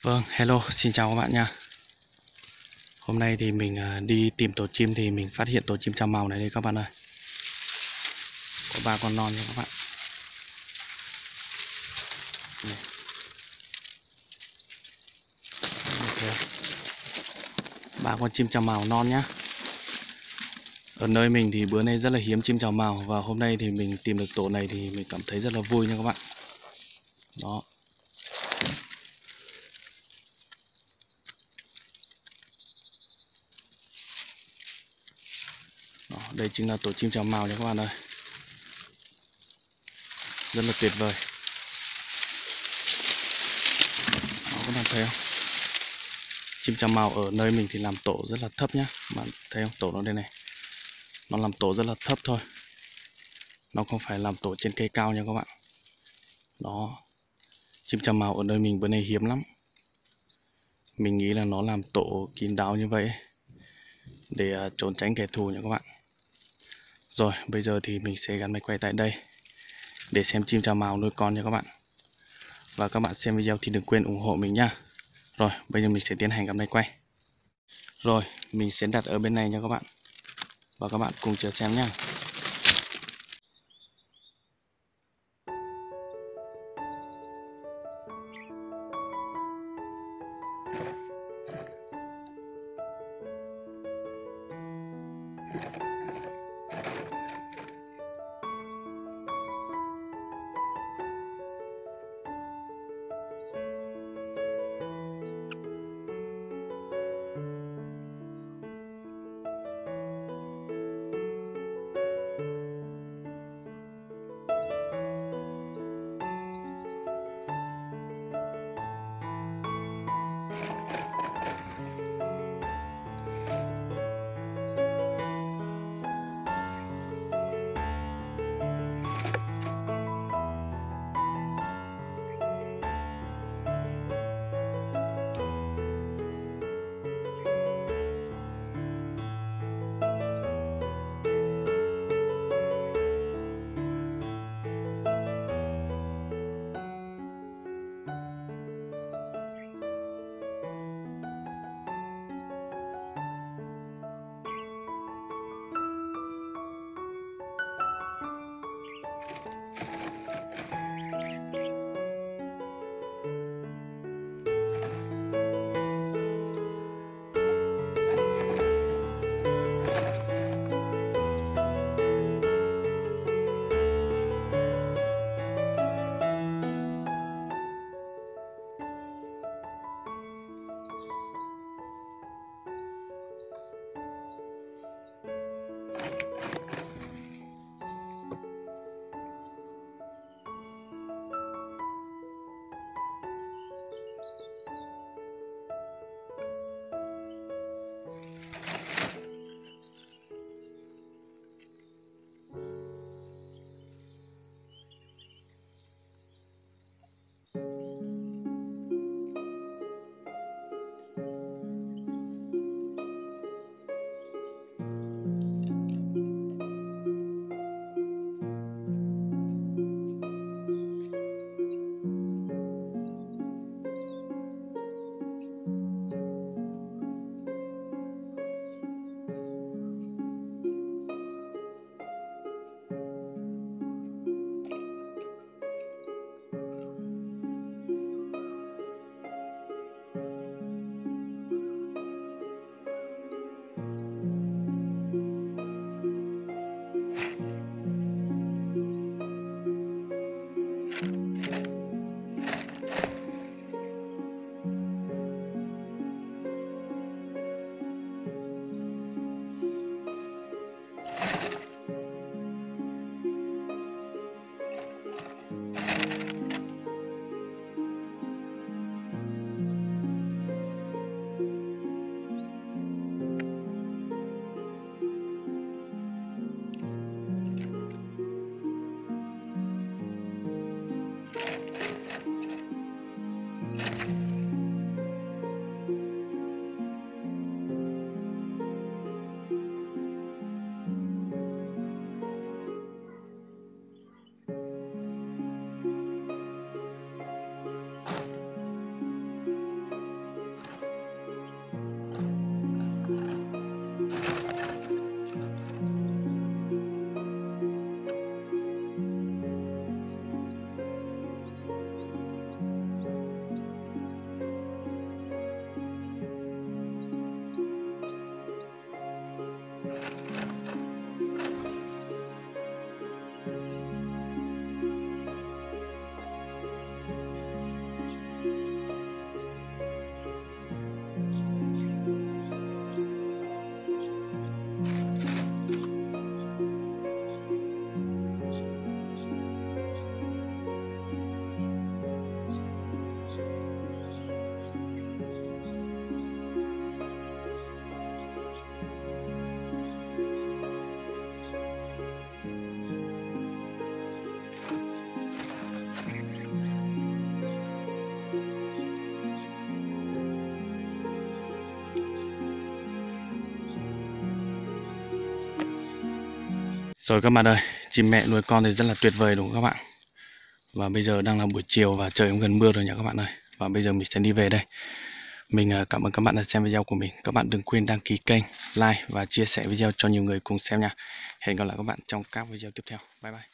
Vâng, hello, xin chào các bạn nha. Hôm nay thì mình đi tìm tổ chim thì mình phát hiện tổ chim trào màu này đây các bạn ơi. Có 3 con non nha các bạn. Đây. Ok. 3 con chim trào màu non nhá. Ở nơi mình thì bữa nay rất là hiếm chim trào màu và hôm nay thì mình tìm được tổ này thì mình cảm thấy rất là vui nha các bạn. Đó. Đó, đây chính là tổ chim trào màu nha các bạn ơi. Rất là tuyệt vời. Đó, các bạn thấy không? Chim trào màu ở nơi mình thì làm tổ rất là thấp nhá. Bạn thấy không? Tổ nó đây này. Nó làm tổ rất là thấp thôi. Nó không phải làm tổ trên cây cao nha các bạn. Đó. Chim trào màu ở nơi mình bữa nay hiếm lắm. Mình nghĩ là nó làm tổ kín đáo như vậy để trốn tránh kẻ thù nha các bạn. Rồi bây giờ thì mình sẽ gắn máy quay tại đây để xem chim trào màu nuôi con nha các bạn. Và các bạn xem video thì đừng quên ủng hộ mình nhá. Rồi bây giờ mình sẽ tiến hành gắn máy quay. Rồi mình sẽ đặt ở bên này nha các bạn. Và các bạn cùng chờ xem nhá. Rồi các bạn ơi, chim mẹ nuôi con thì rất là tuyệt vời đúng không các bạn? Và bây giờ đang là buổi chiều và trời cũng gần mưa rồi nhá các bạn ơi. Và bây giờ mình sẽ đi về đây. Mình cảm ơn các bạn đã xem video của mình. Các bạn đừng quên đăng ký kênh, like và chia sẻ video cho nhiều người cùng xem nha. Hẹn gặp lại các bạn trong các video tiếp theo. Bye bye.